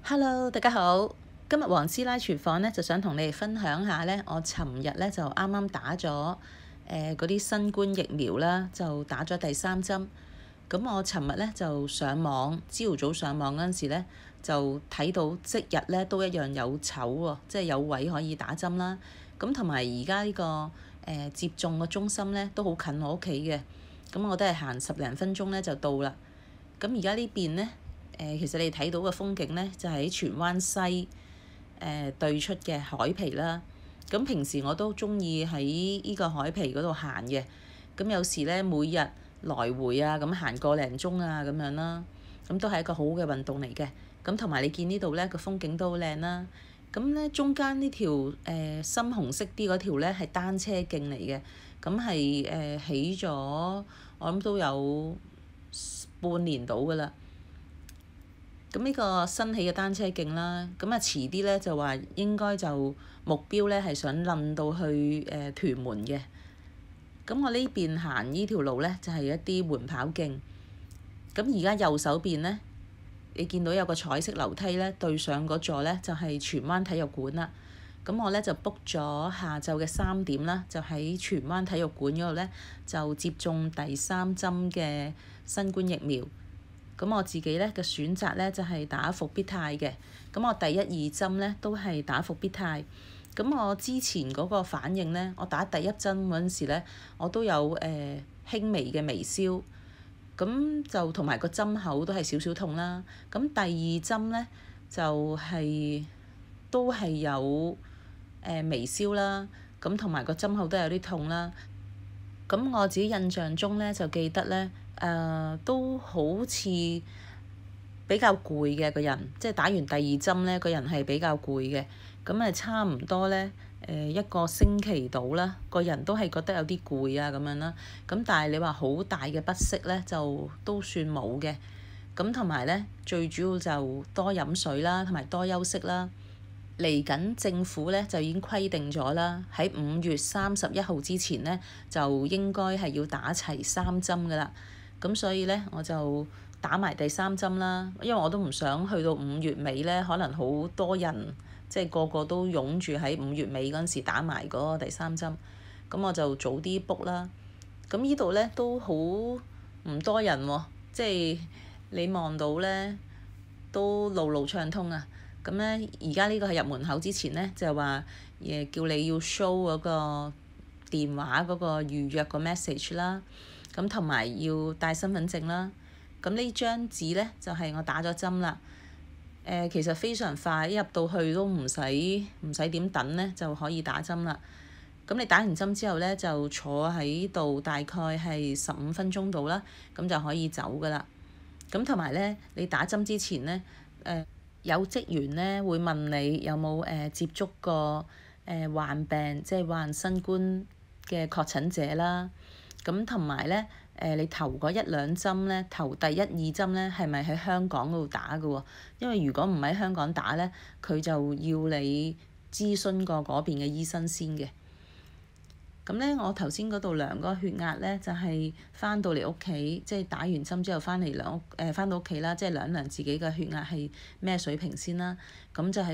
Hello，大家好。今日黃師奶廚房咧就想同你哋分享下咧，我尋日咧就啱啱打咗嗰啲新冠疫苗啦，就打咗第3針。咁我尋日咧就上網，朝頭早上網嗰陣時咧就睇到即日咧都一樣有籌喎，即係有位可以打針啦。咁同埋而家呢個接種個中心咧都好近我屋企嘅，咁我都係行10零分鐘咧就到啦。咁而家呢邊咧其實你睇到嘅風景咧，就喺荃灣西對出嘅海皮啦。咁平時我都中意喺呢個海皮嗰度行嘅。咁有時咧每日來回啊，咁行個零鐘啊咁樣啦。咁都係一個好嘅運動嚟嘅。咁同埋你見呢度咧個風景都好靚啦。咁咧中間呢條深紅色啲嗰條咧係單車徑嚟嘅。咁係起咗，我諗都有半年到㗎啦。咁呢個新起嘅單車徑啦，咁啊遲啲咧就話應該就目標咧係想撚到去屯門嘅。咁我呢邊行呢條路咧就係一啲緩跑徑。咁而家右手邊咧，你見到有個彩色樓梯咧，對上嗰座咧就係荃灣體育館啦。咁我咧就 book 咗下晝嘅3點啦，就喺荃灣體育館嗰度咧就接種第3針嘅新冠疫苗。咁我自己咧嘅選擇咧就係打復必泰嘅。咁我第1、2針咧都係打復必泰。咁我之前嗰個反應咧，我打第1針嗰陣時咧，我都有輕微嘅微燒。咁就同埋個針口都係少少痛啦。咁第2針咧就都係有微燒啦。咁同埋個針口都有啲痛啦。咁我自己印象中咧就記得咧。都好似比較攰嘅個人，即係打完第2針咧，個人係比較攰嘅。咁差唔多咧1個星期到啦，個人都係覺得有啲攰啊咁樣啦。咁但係你話好大嘅不適咧，就都算冇嘅。咁同埋咧，最主要就多飲水啦，同埋多休息啦。嚟緊政府咧就已經規定咗啦，喺5月31號之前咧就應該係要打齊3針㗎啦。咁所以咧我就打埋第3針啦，因為我都唔想去到5月尾咧，可能好多人即係個個都擁住喺5月尾嗰陣時打埋嗰個第3針。咁我就早啲 book 啦。咁呢度咧都好唔多人喎，即係你望到咧都路路暢通啊。咁咧而家呢個係入門口之前咧就係話叫你要 show 嗰個電話嗰個預約個 message 啦。咁同埋要帶身份證啦。咁呢張紙咧就係我打咗針啦。其實非常快，一入到去都唔使點等咧就可以打針啦。咁你打完針之後咧就坐喺度大概係15分鐘度啦，咁就可以走㗎啦。咁同埋咧你打針之前咧有職員咧會問你有冇接觸過患病，即係患新冠嘅確診者啦。咁同埋咧，你頭嗰1、2針咧，頭第1、2針咧，係咪喺香港嗰度打㗎喎？因為如果唔喺香港打咧，佢就要你諮詢過嗰邊嘅醫生先嘅。咁咧，我頭先嗰度量嗰個血壓咧，就係翻到嚟屋企，即係打完針之後翻到屋企啦，即係量自己嘅血壓係咩水平先啦。咁就係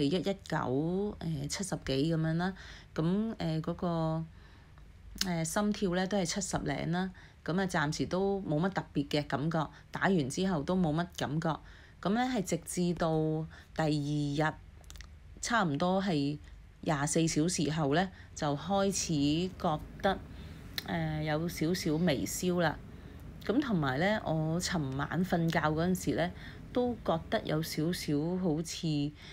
11970幾咁樣啦。咁嗰個心跳咧都係70零啦。咁暫時都冇乜特別嘅感覺，打完之後都冇乜感覺。咁咧係直至到第2日，差唔多係24小時後咧，就開始覺得有少少微燒啦。咁同埋咧，我尋晚瞓覺嗰陣時咧，都覺得有少少好似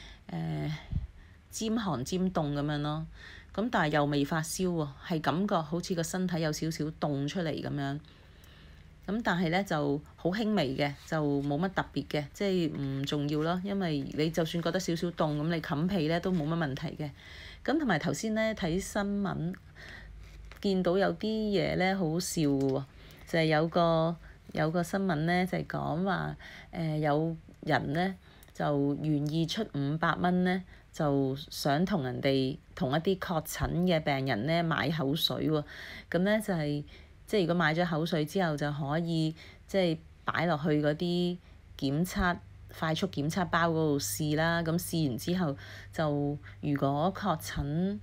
尖寒尖凍咁樣咯。咁但係又未發燒喎，係感覺好似個身體有少少凍出嚟咁樣。咁但係咧就好輕微嘅，就冇乜特別嘅，即係唔重要咯。因為你就算覺得少少凍，咁你冚被咧都冇乜問題嘅。咁同埋頭先咧睇新聞，見到有啲嘢咧好笑喎，就係有個新聞咧就係講話有人咧就願意出500蚊咧，就想同一啲確診嘅病人咧買口水喎。咁咧就係即係如果買咗口水之後就可以即係擺落去嗰啲檢測快速檢測包嗰度試啦。咁試完之後就如果確診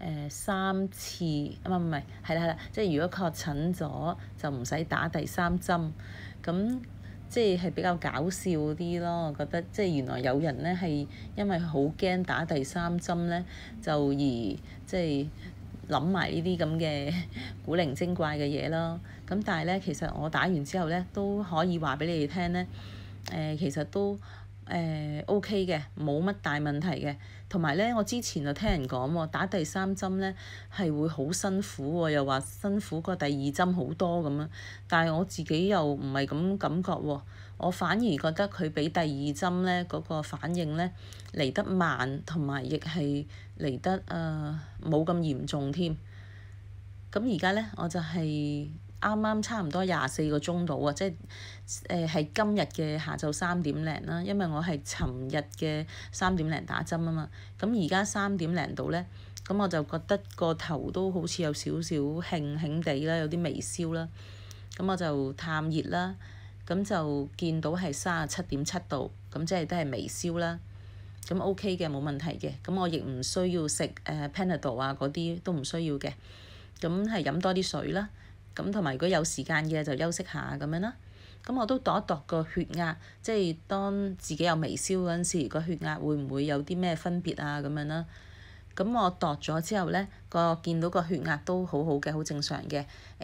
3次，唔係，係啦，即係如果確診咗就唔使打第3針。咁即係比較搞笑啲咯，我覺得即係原來有人咧係因為好驚打第3針咧，就而即係諗埋呢啲咁嘅古靈精怪嘅嘢咯。咁但係咧，其實我打完之後咧都可以話俾你哋聽咧，其實都OK 嘅，冇乜大問題嘅。同埋咧，我之前就聽人講喎，打第3針咧係會好辛苦喎，又話辛苦過第2針好多咁樣。但係我自己又唔係咁感覺喎，我反而覺得佢比第2針咧嗰個反應咧嚟得慢，同埋亦係嚟得冇咁嚴重添。咁而家咧我就係啱啱差唔多24個鐘度啊，即係係今日嘅下晝3點零啦，因為我係尋日嘅3點零打針啊嘛。咁而家3點零度咧，咁我就覺得個頭都好似有少少興興地啦，有啲微燒啦。咁我就探熱啦，咁就見到係37.7度，咁即係都係微燒啦。咁 OK 嘅，冇問題嘅。咁我亦唔需要食Panadol 啊，嗰啲都唔需要嘅。咁係飲多啲水啦。咁同埋如果有時間嘅就休息下咁樣啦。咁我都度一度個血壓，即係當自己有微燒嗰陣時，個血壓會唔會有啲咩分別啊咁樣啦。咁我度咗之後咧，見到個血壓都好好嘅，好正常嘅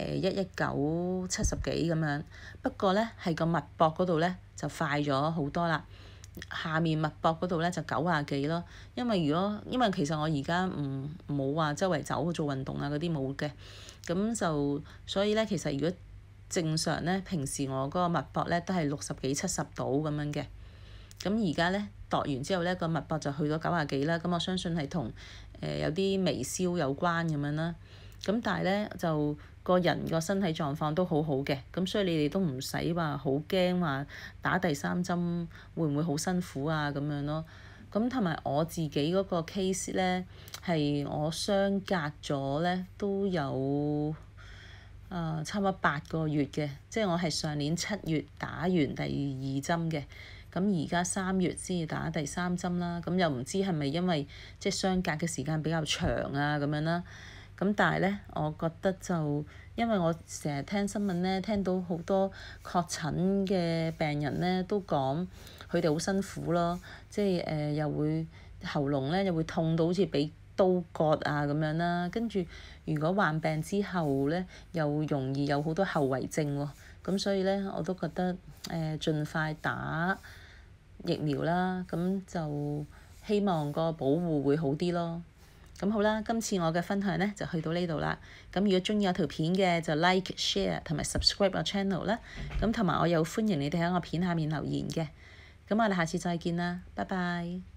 ，119/70幾咁樣。不過咧係個脈搏嗰度咧就快咗好多啦。下面脈搏嗰度咧就90幾咯。因為其實我而家冇話周圍走做運動啊嗰啲冇嘅。咁就所以咧，其實如果正常咧，平時我嗰個脈搏咧都係60幾70度咁樣嘅。咁而家咧度完之後咧，個脈搏就去咗90幾啦。咁我相信係同有啲微燒有關咁樣啦。咁但係咧就個人個身體狀況都好好嘅。咁所以你哋都唔使話好驚話打第3針會唔會好辛苦啊咁樣咯。咁同埋我自己嗰個 case 咧，係我相隔咗咧都有差唔多8個月嘅，即係我係上年7月打完第2針嘅，咁而家3月先至打第3針啦。咁又唔知係咪因為即係相隔嘅時間比較長啊咁樣啦。咁但係咧，我覺得就因為我成日聽新聞咧，聽到好多確診嘅病人咧都講佢哋好辛苦咯，即係又會喉嚨咧又會痛到好似俾刀割啊咁樣啦。跟住如果患病之後咧，又容易有好多後遺症喎。咁所以咧，我都覺得盡快打疫苗啦，咁就希望個保護會好啲咯。咁好啦，今次我嘅分享咧就去到呢度啦。咁如果鍾意我條片嘅就 like、share 同埋 subscribe 我 channel 啦。咁同埋我又歡迎你哋喺我片下面留言嘅。咁我哋下次再見啦，拜拜。